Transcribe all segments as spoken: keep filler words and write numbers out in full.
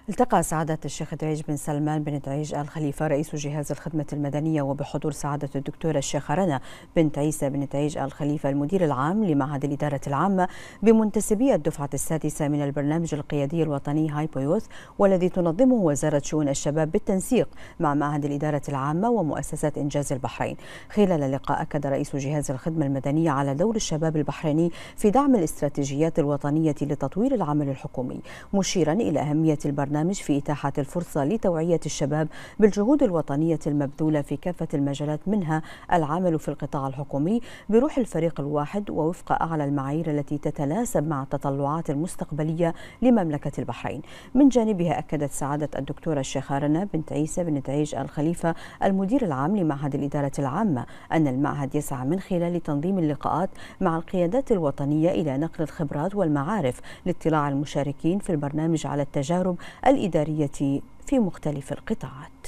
التقى سعادة الشيخ دعيج بن سلمان بن دعيج آل خليفة رئيس جهاز الخدمة المدنية وبحضور سعادة الدكتورة الشيخة رنا بنت عيسى بن دعيج آل خليفة المدير العام لمعهد الإدارة العامة بمنتسبي الدفعة السادسة من البرنامج القيادي الوطني هايبو يوث، والذي تنظمه وزارة شؤون الشباب بالتنسيق مع معهد الإدارة العامة ومؤسسات إنجاز البحرين. خلال اللقاء أكد رئيس جهاز الخدمة المدنية على دور الشباب البحريني في دعم الاستراتيجيات الوطنية لتطوير العمل الحكومي، مشيرا إلى أهمية البرنامج في إتاحة الفرصة لتوعية الشباب بالجهود الوطنية المبذولة في كافة المجالات، منها العمل في القطاع الحكومي بروح الفريق الواحد ووفق أعلى المعايير التي تتناسب مع التطلعات المستقبلية لمملكة البحرين. من جانبها أكدت سعادة الدكتورة الشيخة رنا بنت عيسى بن دعيج آل خليفة المدير العام لمعهد الإدارة العامة أن المعهد يسعى من خلال تنظيم اللقاءات مع القيادات الوطنية إلى نقل الخبرات والمعارف لاطلاع المشاركين في البرنامج على التجارب الإدارية في مختلف القطاعات.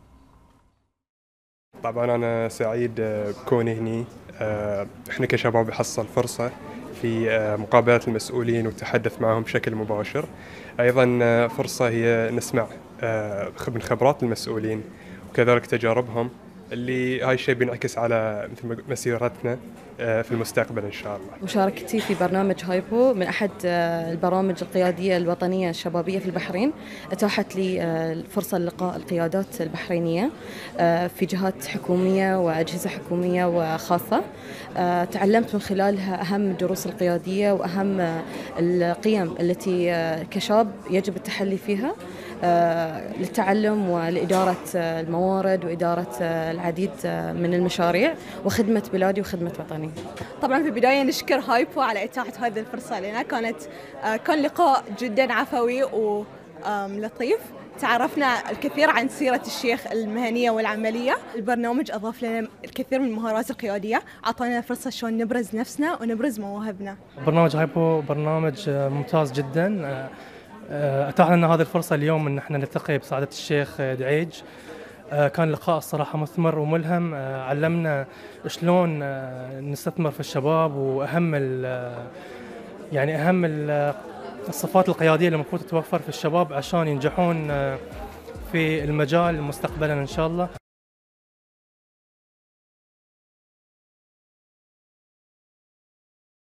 طبعا أنا سعيد بكوني هني. إحنا كشباب حصل فرصة في مقابلة المسؤولين والتحدث معهم بشكل مباشر. أيضا فرصة هي نسمع من خبرات المسؤولين وكذلك تجاربهم، اللي هاي الشيء بينعكس على مثل مسيرتنا في المستقبل إن شاء الله. مشاركتي في برنامج هايبو من أحد البرامج القيادية الوطنية الشبابية في البحرين أتاحت لي فرصة لقاء القيادات البحرينية في جهات حكومية وأجهزة حكومية وخاصة. تعلمت من خلالها أهم الدروس القيادية وأهم القيم التي كشاب يجب التحلي فيها للتعلم ولإدارة الموارد وإدارة العديد من المشاريع وخدمة بلادي وخدمة وطني. طبعا في البداية نشكر هايبو على إتاحة هذه الفرصة لنا. كانت كان لقاء جدا عفوي ولطيف، تعرفنا الكثير عن سيرة الشيخ المهنية والعملية. البرنامج أضاف لنا الكثير من المهارات القيادية، أعطانا فرصة شلون نبرز نفسنا ونبرز مواهبنا. برنامج هايبو برنامج ممتاز جدا، أتاح لنا هذه الفرصة اليوم أن احنا نلتقي بسعادة الشيخ دعيج. كان لقاء الصراحة مثمر وملهم، علمنا شلون نستثمر في الشباب وأهم يعني أهم الصفات القيادية اللي المفروض تتوفر في الشباب عشان ينجحون في المجال مستقبلا إن شاء الله.